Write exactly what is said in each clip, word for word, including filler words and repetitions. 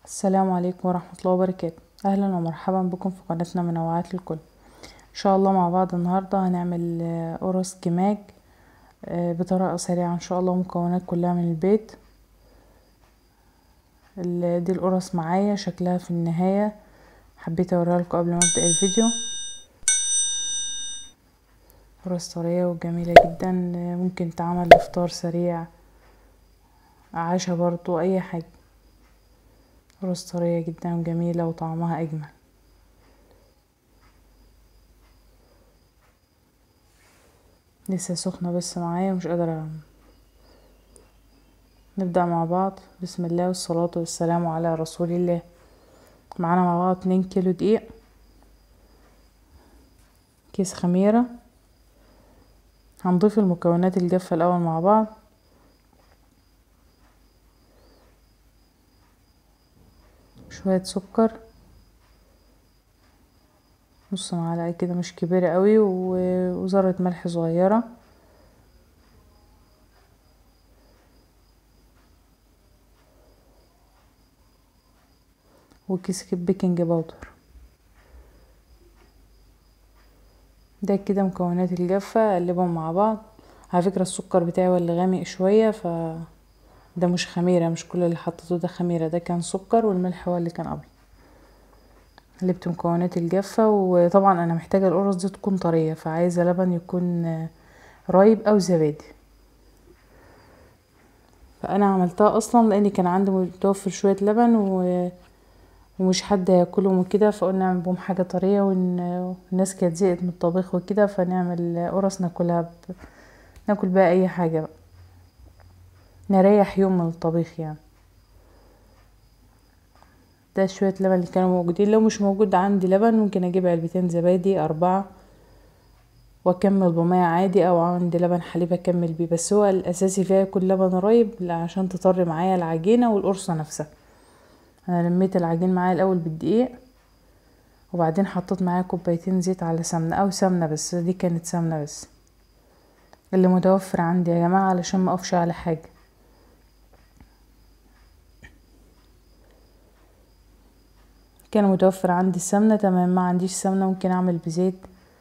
السلام عليكم ورحمة الله وبركاته. اهلا ومرحبا بكم في قناتنا منوعات للكل. ان شاء الله مع بعض النهاردة هنعمل آه، قرص كماج آه، بطريقة سريعة ان شاء الله، مكونات كلها من البيت. ال- دي القرص معايا شكلها في النهاية، حبيت اوريها لكم قبل ما ابدأ الفيديو. قرص طرية وجميلة جدا، آه، ممكن تعمل افطار سريع، عشاء برضو، اي حاجة. قرص طرية جدا وجميلة وطعمها اجمل. لسه سخنة بس معايا مش قادرة. نبدأ مع بعض. بسم الله والصلاة والسلام على رسول الله. معانا مع بعض اتنين كيلو دقيق، كيس خميرة. هنضيف المكونات الجافة الأول مع بعض. شوية سكر، نص معلقة كده مش كبيرة قوي، وذرة ملح صغيرة، وكيس بيكنج باودر. ده كده مكونات الجافة، اقلبهم مع بعض. على فكرة السكر بتاعي هو اللي غامق شوية، ف ده مش خميرة، مش كل اللي حطيته ده خميرة، ده كان سكر، والملح هو اللي كان ابيض. قلبت مكونات الجافة، وطبعا انا محتاجة القرص دي تكون طرية، فعايزة لبن يكون رايب او زبادي. فانا عملتها اصلا لان كان عندي متوفر شوية لبن و... ومش حد ياكلهم وكده، فقلنا نعمل بهم حاجة طرية، والناس كانت زهقت من الطبيخ وكده، فنعمل قرص ناكلها ب... ناكل بقى اي حاجة بقى، نريح يوم من الطبيخ يعني. ده شوية لبن اللي كانوا موجودين، لو مش موجود عندي لبن ممكن اجيب علبتين زبادي اربعة واكمل بمية عادي، او عندي لبن حليب اكمل بيه، بس هو الاساسي فيها يكون لبن رايب عشان تطري معايا العجينة والقرصة نفسها. انا لميت العجين معايا الاول بالدقيق، وبعدين حطيت معايا كوبايتين زيت على سمنة او سمنة، بس دي كانت سمنة بس اللي متوفر عندي يا جماعة، علشان ما اقفش على حاجة. كان متوفر عندي السمنة تمام، ما عنديش سمنة ممكن اعمل بزيت.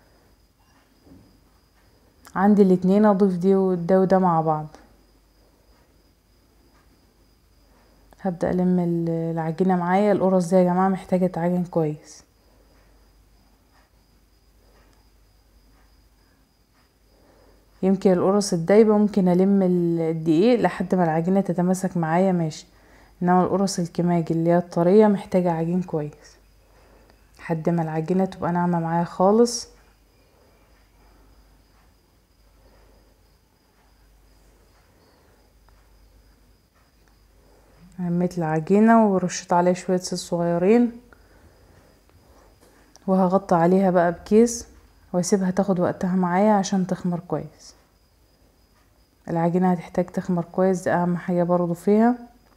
عندي الاتنين، اضيف دي وده وده مع بعض. هبدأ الم العجينة معايا. القرص دي يا جماعة محتاجة تعجن كويس. يمكن القرص الدايبة ممكن الم الدقيق لحد ما العجينة تتماسك معايا ماشي، انما القرص الكماج اللي هي الطرية محتاجة عجين كويس لحد ما العجينة تبقى ناعمة معايا خالص. لميت العجينة ورشيت عليها شوية زيت صغيرين، وهغطي عليها بقى بكيس واسيبها تاخد وقتها معايا عشان تخمر كويس. العجينة هتحتاج تخمر كويس، دي اهم حاجة برضو فيها.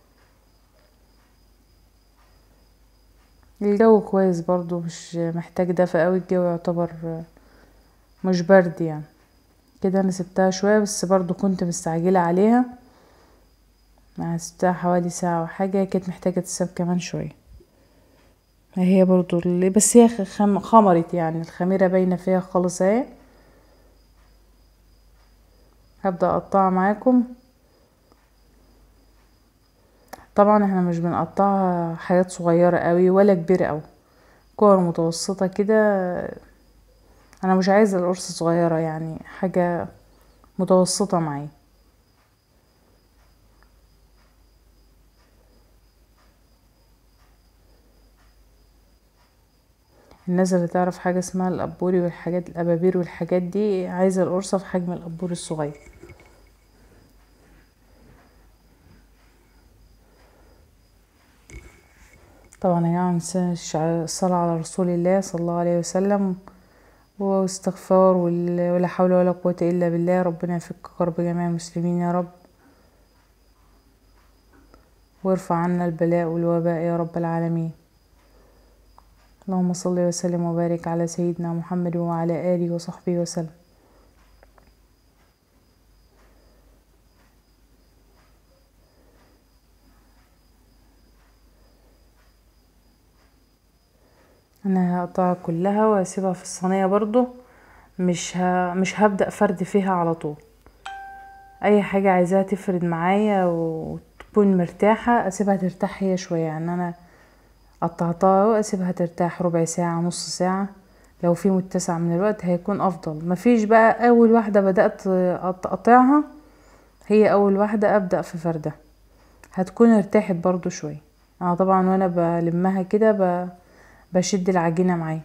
الجو كويس برضو، مش محتاج دفا قوي، الجو يعتبر مش برد يعني. كده انا سبتها شوية، بس برضو كنت مستعجلة عليها، يعني سبتها حوالي ساعة وحاجة، كانت محتاجة تساب كمان شوية. هي برضو اللي بس هي خم... خمرت يعني، الخميرة باينة فيها خالص اهي. هبدأ اقطعها معاكم. طبعا احنا مش بنقطعها حاجات صغيرة قوي ولا كبيرة قوي، كور متوسطة كده. انا مش عايزة القرص صغيرة، يعني حاجة متوسطة معي. الناس اللي تعرف حاجة اسمها القبوري والحاجات الابابير والحاجات دي، عايزة القرصة في حجم القبوري الصغير. طبعا يا جماعة مننساش الصلاة على رسول الله صلى الله عليه وسلم، واستغفار، ولا حول ولا قوة الا بالله. ربنا يفك كرب جميع المسلمين يا رب، وارفع عنا البلاء والوباء يا رب العالمين. اللهم صل وسلم وبارك على سيدنا محمد وعلى آله وصحبه وسلم. انا هقطعها كلها واسيبها في الصينيه برضو، مش ه... مش هبدأ فرد فيها على طول. اي حاجه عايزاها تفرد معايا وتكون مرتاحه اسيبها ترتاح هي شويه. يعني انا قطعتها واسيبها ترتاح ربع ساعه نص ساعه، لو في متسع من الوقت هيكون افضل. مفيش بقى اول واحده بدأت اقطعها هي اول واحده ابدأ في فردها، هتكون ارتاحت برضو شويه. انا طبعا وانا بلمها كده ب... بشد العجينه معايا.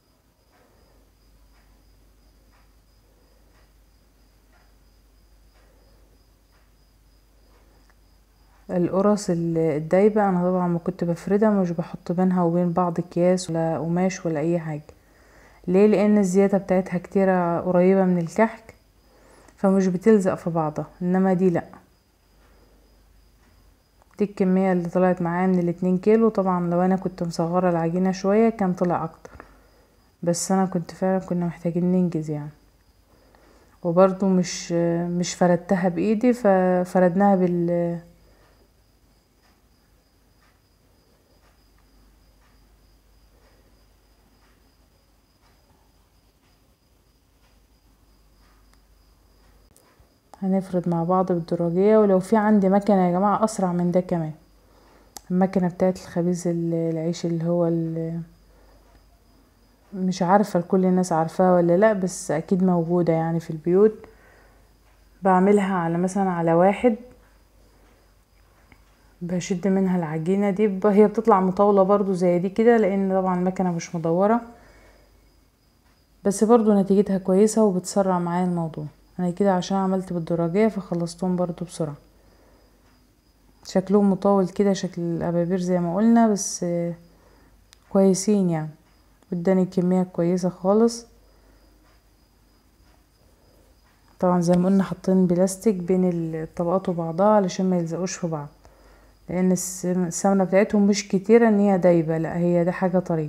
القرص الدايبه انا طبعا ما كنت بفردها، مش بحط بينها وبين بعض اكياس ولا قماش ولا اي حاجه. ليه؟ لان الزياده بتاعتها كتيره قريبه من الكحك فمش بتلزق في بعضها، انما دي لا. دي الكميه اللي طلعت معايا من الاتنين كيلو. طبعا لو انا كنت مصغره العجينه شويه كان طلع اكتر، بس انا كنت فعلا كنا محتاجين ننجز يعني. وبرضو مش مش فردتها بايدي، ففردناها بال هنفرد مع بعض بالدراجية. ولو في عندي مكنة يا جماعة اسرع من ده كمان، المكنة بتاعت الخبيز العيش اللي هو ال... مش عارفة كل الناس عارفاها ولا لا، بس اكيد موجودة يعني في البيوت. بعملها على مثلا على واحد، بشد منها العجينة دي، هي بتطلع مطاولة برضو زي دي كده لان طبعا المكنة مش مدورة، بس برضو نتيجتها كويسة وبتسرع معايا الموضوع. انا كده عشان عملت بالدراجية فخلصتهم برضو بسرعة. شكلهم مطول كده شكل الابابير زي ما قلنا، بس كويسين يعني، اداني كمية كويسة خالص. طبعا زي ما قلنا حاطين بلاستيك بين الطبقات وبعضها علشان ما يلزقوش في بعض، لان السمنة بتاعتهم مش كتيرة ان هي دايبة، لا هي ده حاجة طرية.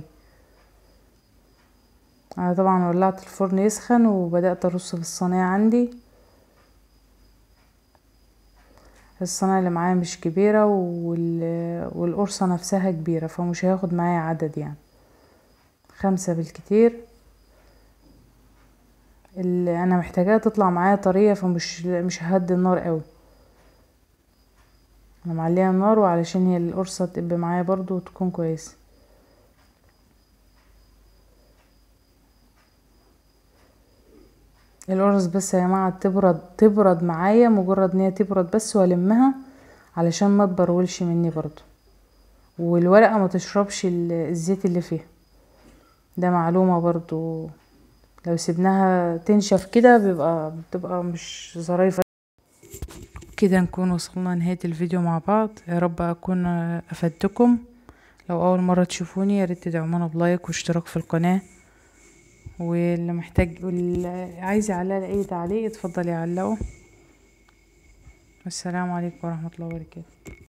انا طبعا ولعت الفرن يسخن وبدأت ارص في الصينية عندي. الصينية اللي معايا مش كبيرة وال... والقرصة نفسها كبيرة، فمش هياخد معايا عدد يعني، خمسة بالكتير. اللي انا محتاجاها تطلع معايا طرية، فمش مش ههدي النار قوي. انا معليها النار وعلشان هي القرصة تبقى معايا برضو وتكون كويسة. القرص بس يا جماعة تبرد تبرد معايا، مجرد ان هي تبرد بس والمها علشان ما تبرولش مني برضو، والورقة ما تشربش الزيت اللي فيها. ده معلومة برضو، لو سيبناها تنشف كده بيبقى بتبقى مش ظريفة كده. نكون وصلنا نهاية الفيديو مع بعض. يا رب اكون افدتكم. لو اول مرة تشوفوني يا ريت تدعمونا بلايك واشتراك في القناة، واللي محتاج واللي عايز يعلق اي تعليق اتفضل يعلقه. والسلام عليكم ورحمة الله وبركاته.